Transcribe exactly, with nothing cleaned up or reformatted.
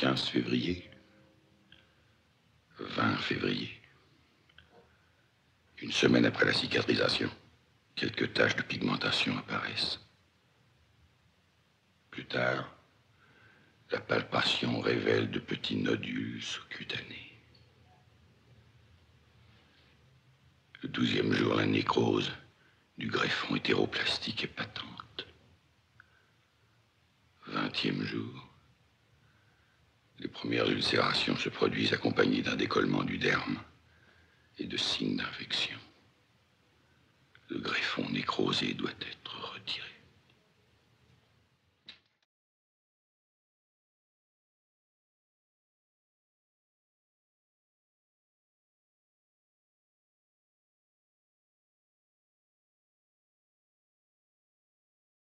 quinze février. vingt février. Une semaine après la cicatrisation, quelques taches de pigmentation apparaissent. Plus tard, la palpation révèle de petits nodules sous-cutanés. Le douzième jour, la nécrose du greffon hétéroplastique est patente. Vingtième jour, les premières ulcérations se produisent accompagnées d'un décollement du derme et de signes d'infection. Le greffon nécrosé doit être retiré.